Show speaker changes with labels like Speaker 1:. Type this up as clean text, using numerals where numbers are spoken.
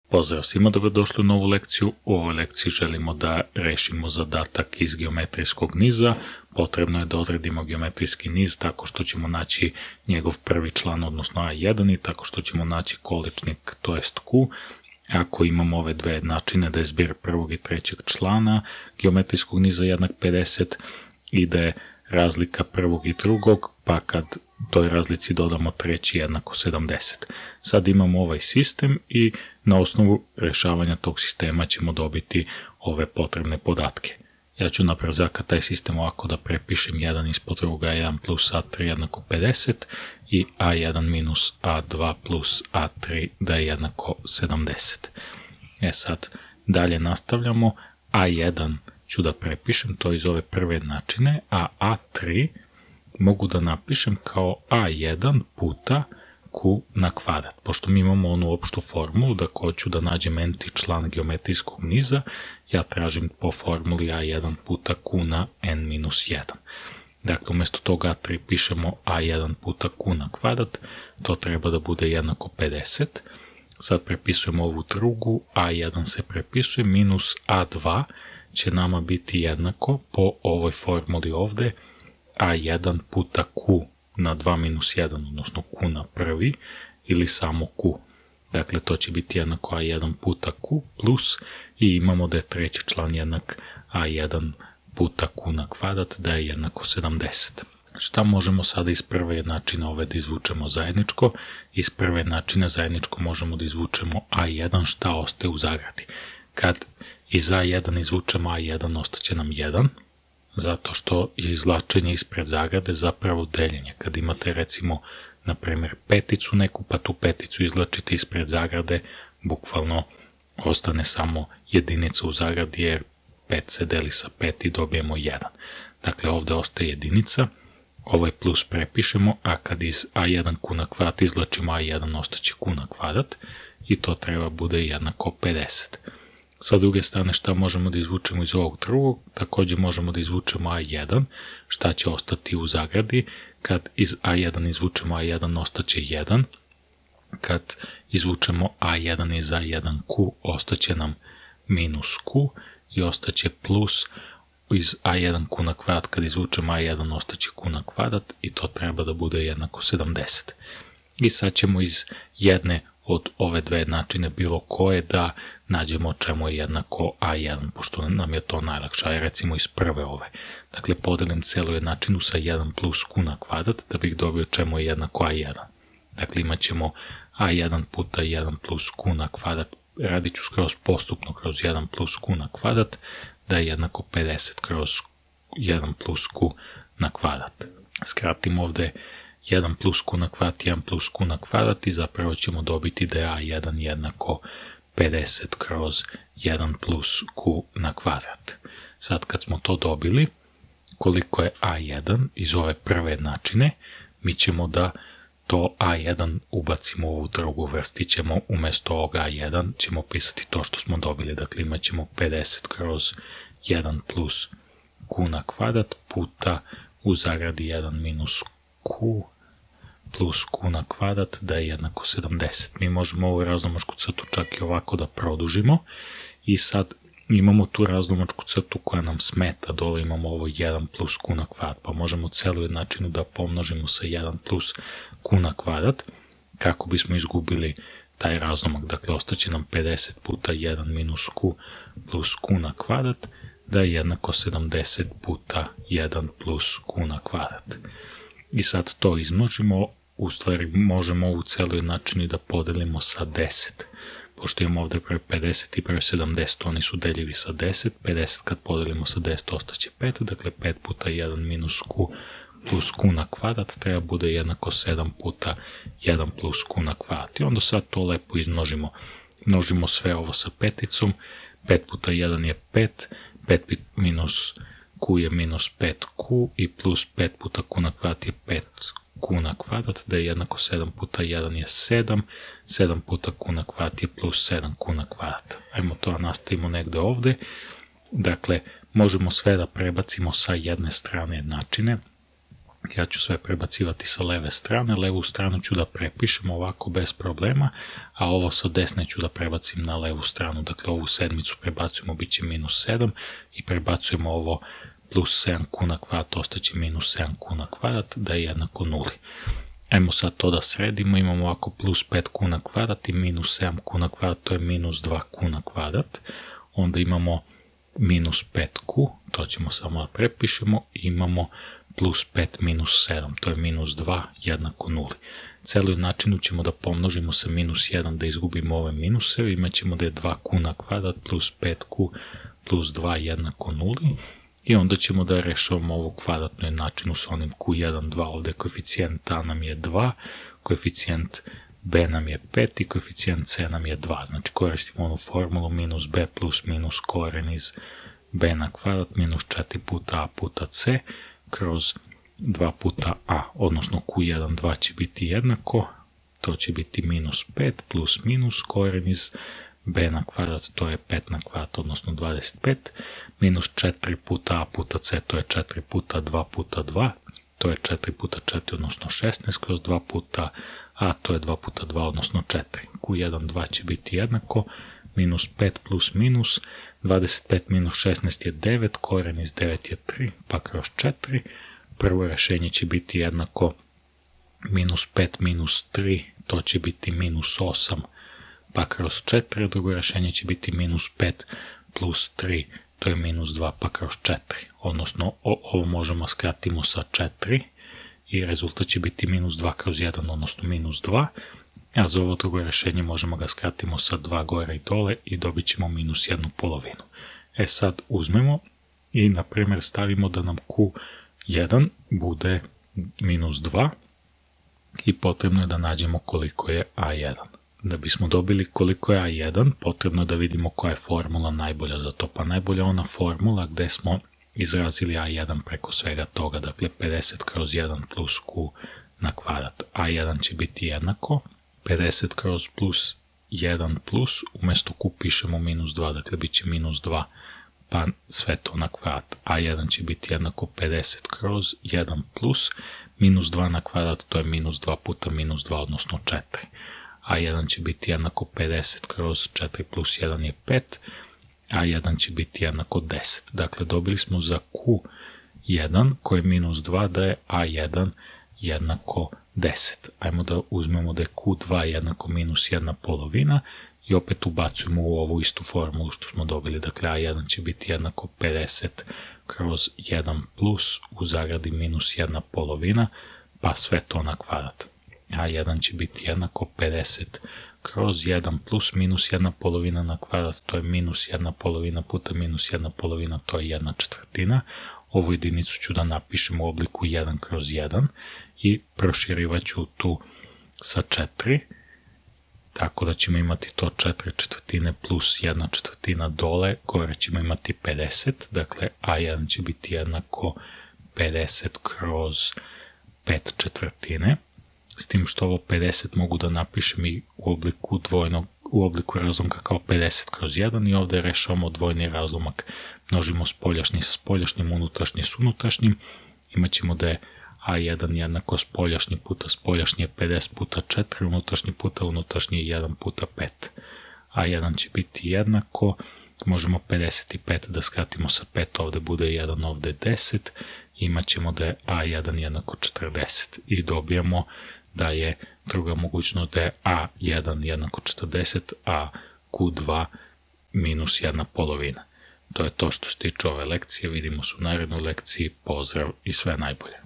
Speaker 1: Pozdrav svima, dobrodošli u novu lekciju. U ovoj lekciji želimo da rešimo zadatak iz geometrijskog niza. Potrebno je da odredimo geometrijski niz tako što ćemo naći njegov prvi član, odnosno A1, i tako što ćemo naći količnik, to jest Q. Ako imamo ove dve jednačine, da je zbir prvog i trećeg člana geometrijskog niza jednak 50 i da je razlika prvog i drugog, pa kad toj razlici dodamo treći jednako 70. Sad imamo ovaj sistem i na osnovu rešavanja tog sistema ćemo dobiti ove potrebne podatke. Ja ću na brzaka taj sistem ovako da prepišem 1 ispod druga, A1 plus A3 jednako 50 i A1 minus A2 plus A3 da je jednako 70. Sad dalje nastavljamo. A1 ću da prepišem, to iz ove prve jednačine, a A3 mogu da napišem kao A1 puta Q na kvadrat. Pošto mi imamo onu opštu formulu da hoću da nađem nti član geometrijskog niza, ja tražim po formuli A1 puta Q na n-1. Dakle, umjesto toga A3 pišemo A1 puta Q na kvadrat, to treba da bude jednako 50. Sad prepisujemo ovu drugu, A1 se prepisuje, minus A2 će nama biti jednako po ovoj formuli ovde, A1 puta Q na 2 minus 1, odnosno Q na prvi, ili samo Q. Dakle, to će biti jednako A1 puta Q plus, i imamo da je treći član jednak A1 puta Q na kvadrat, da je jednako 70. Šta možemo sada iz prve jednačine ove da izvučemo zajedničko? Iz prve jednačine zajedničko možemo da izvučemo A1, šta ostaje u zagradi. Kad iz A1 izvučemo A1, ostaće nam 1, zato što je izvlačenje ispred zagrade zapravo deljenje. Kad imate recimo, na primjer, peticu neku, pa tu peticu izvlačite ispred zagrade, bukvalno ostane samo jedinica u zagradi, jer 5 se deli sa 5 i dobijemo 1. Dakle, ovde ostaje jedinica, ovaj plus prepišemo, a kad iz A1 Q na kvadrat izvlačimo A1, ostaće Q na kvadrat, i to treba bude jednako 50. Sa druge strane, šta možemo da izvučemo iz ovog drugog? Takođe možemo da izvučemo A1, šta će ostati u zagradi. Kad iz A1 izvučemo A1, ostaće 1. Kad izvučemo A1 iz A1Q, ostaće nam minus Q i ostaće plus iz A1Q na kvadrat. Kad izvučemo A1, ostaće Q na kvadrat i to treba da bude jednako 70. I sad ćemo iz jedne od ove dve jednačine bilo koje da nađemo čemu je jednako A1, pošto nam je to najlakše, a recimo iz prve ove. Dakle, podelim celu jednačinu sa 1 plus Q na kvadrat da bih dobio čemu je jednako A1. Dakle, imat ćemo A1 puta 1 plus Q na kvadrat, radit ću skroz postupno kroz 1 plus Q na kvadrat, da je jednako 50 kroz 1 plus Q na kvadrat. Skratim ovde 1 plus Q na kvadrat, 1 plus Q na kvadrat i zapravo ćemo dobiti da je A1 jednako 50 kroz 1 plus Q na kvadrat. Sad kad smo to dobili, koliko je A1 iz ove prve jednačine, mi ćemo da to A1 ubacimo u ovu drugu vrstićemo, umjesto ovoga A1 ćemo pisati to što smo dobili, dakle imat ćemo 50 kroz 1 plus Q na kvadrat puta u zagradi 1 minus Q plus Q na kvadrat da je jednako 70. Mi možemo ovu razlomačku crtu čak i ovako da produžimo i sad imamo tu razlomačku crtu koja nam smeta, dole imamo ovo 1 plus Q na kvadrat, pa možemo celu jednačinu da pomnožimo sa 1 plus Q na kvadrat kako bismo izgubili taj razlomak. Dakle, ostaće nam 50 puta 1 minus Q plus Q na kvadrat da je jednako 70 puta 1 plus Q na kvadrat. I sad to izmnožimo, u stvari možemo ovu celu jednačinu da podelimo sa 10. Pošto imamo ovde broj 50 i broj 70, oni su deljivi sa 10, 50 kad podelimo sa 10 ostaće 5, dakle 5 puta 1 minus Q plus Q na kvadrat treba bude jednako 7 puta 1 plus Q na kvadrat. I onda sad to lepo izmnožimo. Množimo sve ovo sa peticom, 5 puta 1 je 5, 5 minus Q je minus 5Q i plus 5 puta Q na kvadrat je 5Q na kvadrat, da je jednako 7 puta 1 je 7, 7 puta Q na kvadrat je plus 7Q na kvadrat. Ajmo to nastavimo negde ovde. Dakle, možemo sve da prebacimo sa jedne strane jednačine. Ja ću sve prebacivati sa leve strane, levu stranu ću da prepišem ovako bez problema, a ovo sa desne ću da prebacim na levu stranu, dakle ovu sedmicu prebacujemo, bit će minus 7 i prebacujemo ovo plus 7q na kvadrat, ostaće minus 7q na kvadrat, da je jednako 0. Ajmo sad to da sredimo, imamo ovako plus 5q na kvadrat i minus 7q na kvadrat, to je minus 2q na kvadrat, onda imamo minus 5q, to ćemo samo da prepišemo, i imamo plus 5 minus 7, to je minus 2 jednako 0. Celoj načinu ćemo da pomnožimo sa minus 1 da izgubimo ove minuseve, imat ćemo da je 2q na kvadrat plus 5q plus 2 jednako 0 i onda ćemo da rešavamo ovu kvadratnu jednačinu sa onim q1, 2, ovde koeficijent a nam je 2, koeficijent b nam je 5 i koeficijent c nam je 2, znači koristimo onu formulu minus b plus minus koren iz b na kvadrat minus 4 puta a puta c kroz 2 puta a, odnosno q1, 2 će biti jednako, to će biti minus 5 plus minus koren iz b na kvadrat, to je 5 na kvadrat, odnosno 25, minus 4 puta a puta c, to je 4 puta 2 puta 2, to je 4 puta 4, odnosno 16, kroz 2 puta a, to je 2 puta 2, odnosno 4. q1, 2 će biti jednako, minus 5 plus minus, 25 minus 16 je 9, koren iz 9 je 3, pa kroz 4. Prvo rešenje će biti jednako minus 5 minus 3, to će biti minus 8, pa kroz 4. Drugo rešenje će biti minus 5 plus 3, to je minus 2, pa kroz 4. Odnosno, ovo možemo skratimo sa 4 i rezultat će biti minus 2 kroz 1, odnosno minus 2. A za ovo drugo rešenje možemo ga skratimo sa 2 gore i dole i dobit ćemo minus 1/2. E sad uzmemo i, na primjer, stavimo da nam q1 bude minus 2 i potrebno je da nađemo koliko je a1. Da bismo dobili koliko je a1, potrebno je da vidimo koja je formula najbolja za to. Pa najbolja je ona formula gde smo izrazili a1 preko svega toga, dakle 50 kroz 1 plus q na kvadrat. a1 će biti jednako 50 kroz plus 1 plus, umjesto q pišemo minus 2, dakle bit će minus 2, pa sve to na kvadrat. a1 će biti jednako 50 kroz 1 plus, minus 2 na kvadrat, to je minus 2 puta minus 2, odnosno 4. a1 će biti jednako 50 kroz 4 plus 1 je 5, a1 će biti jednako 10. Dakle, dobili smo za q1 koji je minus 2 da je a1 jednako 10. Ajmo da uzmemo da je q2 jednako minus 1/2 i opet ubacujemo u ovu istu formulu što smo dobili. Dakle, a1 će biti jednako 50 kroz 1 plus u zagradi minus 1/2, pa sve to na kvadrat. a1 će biti jednako 50 kroz 1 plus minus 1/2 na kvadrat, to je minus 1/2 puta minus 1/2, to je 1/4. Ovu jedinicu ću da napišem u obliku 1 kroz 1 i proširivat ću tu sa 4, tako da ćemo imati to 4/4 plus 1/4 dole, gore ćemo imati 50, dakle a1 će biti jednako 50 kroz 5/4, s tim što ovo 50 mogu da napišem i u obliku razlomka kao 50 kroz 1 i ovdje rešavamo dvojni razlomak, množimo spoljašnji sa spoljašnjim, unutrašnji s unutrašnjim, imat ćemo da je a1 jednako spoljašnji puta spoljašnji je 50 puta 4, unutrašnji puta unutrašnji je 1 puta 5. a1 će biti jednako, možemo 55 da skratimo sa 5, ovdje bude 1, ovdje 10, imat ćemo da je a1 jednako 40 i dobijamo da je druga mogućnost da je a1 jednako 40, a q2 minus 1/2. To je to što se tiče ove lekcije, vidimo se u narednoj lekciji, pozdrav i sve najbolje.